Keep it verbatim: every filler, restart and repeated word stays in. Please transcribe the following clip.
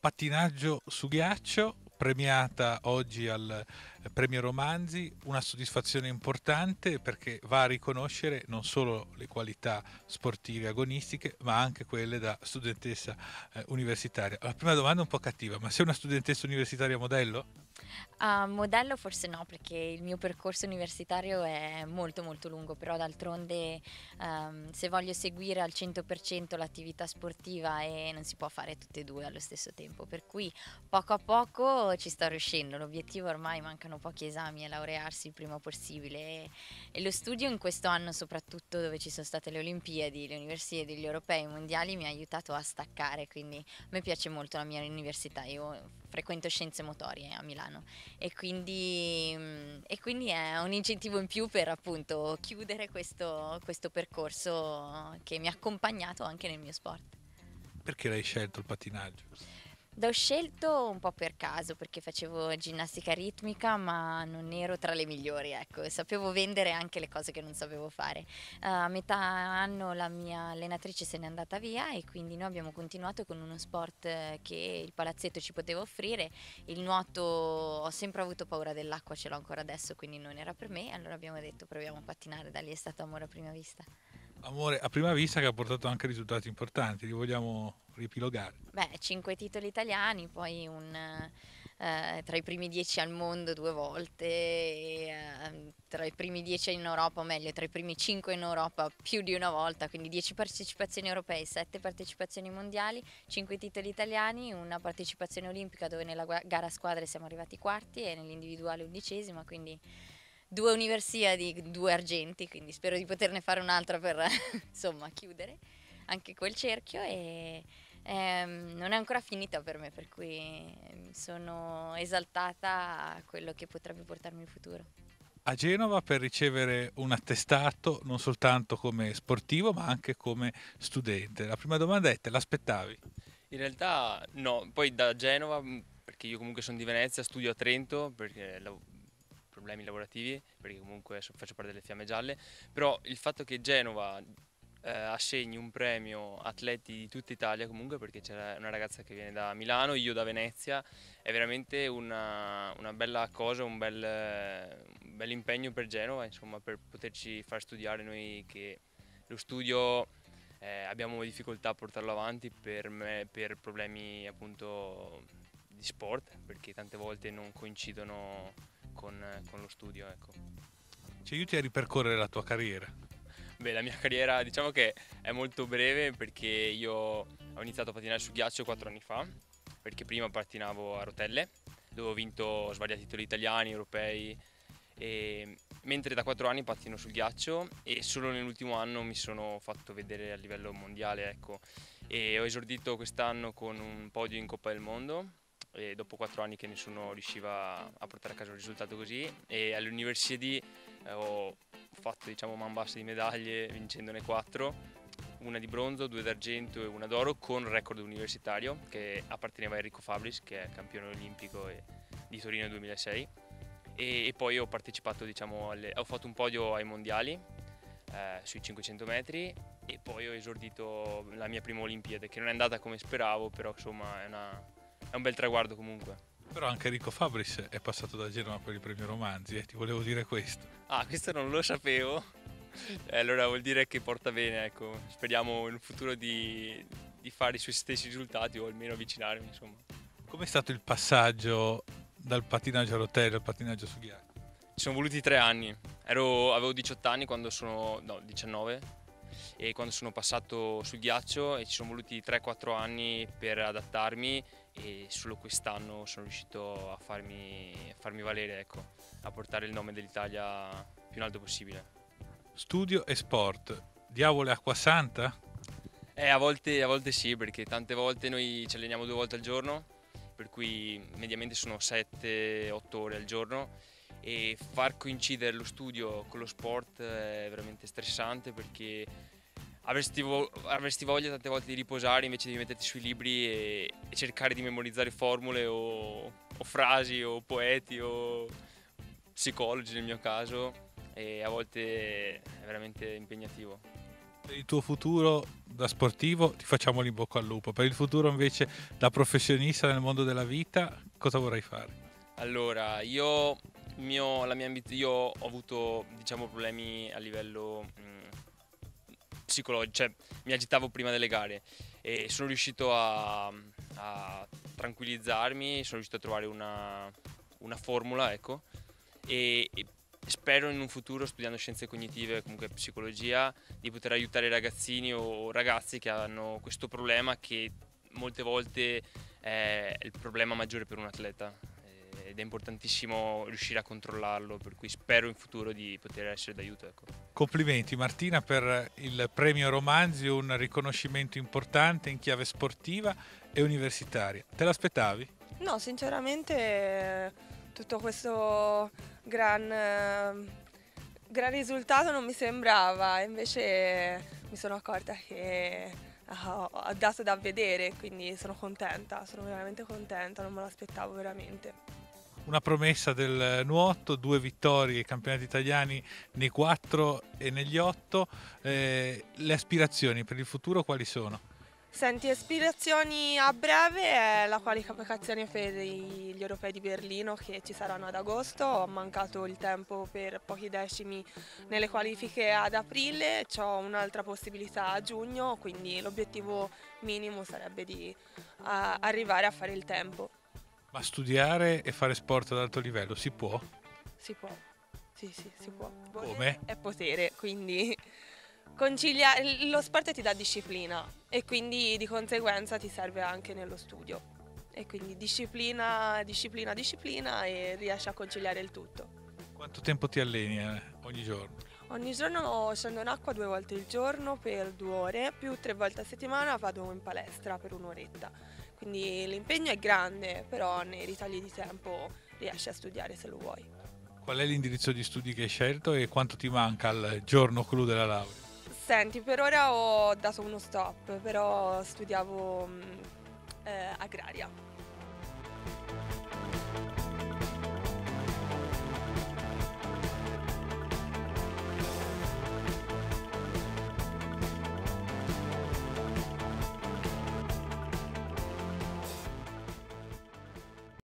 pattinaggio su ghiaccio, premiata oggi al eh, Premio Romanzi, una soddisfazione importante perché va a riconoscere non solo le qualità sportive agonistiche, ma anche quelle da studentessa eh, universitaria. La prima domanda è un po' cattiva, ma sei una studentessa universitaria modello? A modello forse no, perché il mio percorso universitario è molto molto lungo, però d'altronde ehm, se voglio seguire al cento per cento l'attività sportiva e non si può fare tutte e due allo stesso tempo, per cui poco a poco ci sto riuscendo. L'obiettivo ormai mancano pochi esami e laurearsi il prima possibile e, e lo studio in questo anno soprattutto dove ci sono state le Olimpiadi, le Universiadi, gli europei, i mondiali mi ha aiutato a staccare, quindi a me piace molto la mia università, io frequento scienze motorie a Milano e quindi, mm, e quindi è un incentivo in più per appunto chiudere questo, questo percorso che mi ha accompagnato anche nel mio sport. Perché l'hai scelto il pattinaggio? L'ho scelto un po' per caso perché facevo ginnastica ritmica, ma non ero tra le migliori, ecco, sapevo vendere anche le cose che non sapevo fare. A metà anno la mia allenatrice se n'è andata via e quindi noi abbiamo continuato con uno sport eh, che il palazzetto ci poteva offrire. Il nuoto, ho sempre avuto paura dell'acqua, ce l'ho ancora adesso, quindi non era per me, allora abbiamo detto proviamo a pattinare, da lì è stato amore a prima vista. Amore a prima vista che ha portato anche risultati importanti, li vogliamo riepilogare. Beh, cinque titoli italiani, poi un, eh, tra i primi dieci al mondo due volte, e, eh, tra i primi dieci in Europa, o meglio, tra i primi cinque in Europa più di una volta, quindi dieci partecipazioni europee, sette partecipazioni mondiali, cinque titoli italiani, una partecipazione olimpica dove nella gua- gara a squadre siamo arrivati quarti e nell'individuale undicesima, quindi due universiadi, due argenti, quindi spero di poterne fare un'altra per insomma chiudere anche quel cerchio e ehm, non è ancora finita per me, per cui ehm, sono esaltata a quello che potrebbe portarmi in futuro. A Genova per ricevere un attestato non soltanto come sportivo ma anche come studente. La prima domanda è: te l'aspettavi? In realtà no, poi da Genova, mh, perché io comunque sono di Venezia, studio a Trento perché lav- problemi lavorativi, perché comunque so- faccio parte delle Fiamme Gialle, però il fatto che Genova eh, assegni un premio atleti di tutta Italia comunque, perché c'è una ragazza che viene da Milano, io da Venezia, è veramente una, una bella cosa, un bel, eh, un bel impegno per Genova, insomma, per poterci far studiare noi che lo studio eh, abbiamo difficoltà a portarlo avanti per me, per problemi appunto di sport, perché tante volte non coincidono con, con lo studio, ecco. Ci aiuti a ripercorrere la tua carriera. Beh, la mia carriera diciamo che è molto breve perché io ho iniziato a pattinare su ghiaccio quattro anni fa, perché prima pattinavo a rotelle, dove ho vinto svariati titoli italiani, europei, e mentre da quattro anni pattino sul ghiaccio e solo nell'ultimo anno mi sono fatto vedere a livello mondiale, ecco. E ho esordito quest'anno con un podio in Coppa del Mondo e dopo quattro anni che nessuno riusciva a portare a casa un risultato così e alle Universiadi eh, ho fatto diciamo man bassa di medaglie vincendone quattro, una di bronzo, due d'argento e una d'oro con record universitario che apparteneva a Enrico Fabris che è campione olimpico e- di Torino duemilasei e, e poi ho partecipato diciamo alle, ho fatto un podio ai mondiali eh, sui cinquecento metri e poi ho esordito la mia prima Olimpiade che non è andata come speravo però insomma è, una, è un bel traguardo comunque. Però anche Enrico Fabris è passato da Genova per il premio Romanzi, eh, ti volevo dire questo. Ah, questo non lo sapevo. Eh, allora vuol dire che porta bene, ecco. Speriamo in un futuro di, di fare i suoi stessi risultati o almeno avvicinarmi, insomma. Com'è stato il passaggio dal pattinaggio a rotelle al pattinaggio su ghiaccio? Ci sono voluti tre anni. Ero- avevo diciotto anni quando sono, no, diciannove, e quando sono passato sul ghiaccio e ci sono voluti tre quattro anni per adattarmi e solo quest'anno sono riuscito a farmi, a farmi valere, ecco, a portare il nome dell'Italia più in alto possibile. Studio e sport. Diavolo e acqua santa? Eh, a volte, a volte sì, perché tante volte noi ci alleniamo due volte al giorno, per cui mediamente sono sette otto ore al giorno e far coincidere lo studio con lo sport è veramente stressante perché avresti, vo- avresti voglia tante volte di riposare invece di metterti sui libri e, e cercare di memorizzare formule o, o frasi o poeti o psicologi nel mio caso e a volte è veramente impegnativo. Per il tuo futuro da sportivo ti facciamo l'in bocca al lupo. Per il futuro invece da professionista nel mondo della vita cosa vorrai fare? Allora, io, mio, la mia ambiz- io ho avuto diciamo problemi a livello mh, psicologico, cioè mi agitavo prima delle gare e sono riuscito a, a tranquillizzarmi, sono riuscito a trovare una, una formula, ecco, e, e spero in un futuro, studiando scienze cognitive e comunque psicologia, di poter aiutare i ragazzini o ragazzi che hanno questo problema, che molte volte è il problema maggiore per un atleta eh, ed è importantissimo riuscire a controllarlo, per cui spero in futuro di poter essere d'aiuto, ecco. Complimenti Martina per il premio Romanzi, un riconoscimento importante in chiave sportiva e universitaria. Te l'aspettavi? No, sinceramente tutto questo gran, eh, gran risultato non mi sembrava, invece mi sono accorta che ho, ho dato da vedere, quindi sono contenta, sono veramente contenta, non me l'aspettavo veramente. Una promessa del nuoto, due vittorie ai campionati italiani nei quattro e negli otto. Eh, le aspirazioni per il futuro quali sono? Senti, aspirazioni a breve è la qualificazione per gli europei di Berlino che ci saranno ad agosto. Ho mancato il tempo per pochi decimi nelle qualifiche ad aprile, ho un'altra possibilità a giugno, quindi l'obiettivo minimo sarebbe di a, arrivare a fare il tempo. Ma studiare e fare sport ad alto livello si può? Si può, sì sì, si può. Come? È potere, quindi conciliare, lo sport ti dà disciplina e quindi di conseguenza ti serve anche nello studio. E quindi disciplina, disciplina, disciplina e riesci a conciliare il tutto. Quanto tempo ti alleni eh, ogni giorno? Ogni giorno scendo in acqua due volte al giorno per due ore, più tre volte a settimana vado in palestra per un'oretta. Quindi l'impegno è grande, però nei ritagli di tempo riesci a studiare se lo vuoi. Qual è l'indirizzo di studi che hai scelto e quanto ti manca al giorno clou della laurea? Senti, per ora ho dato uno stop, però studiavo mh, eh, agraria.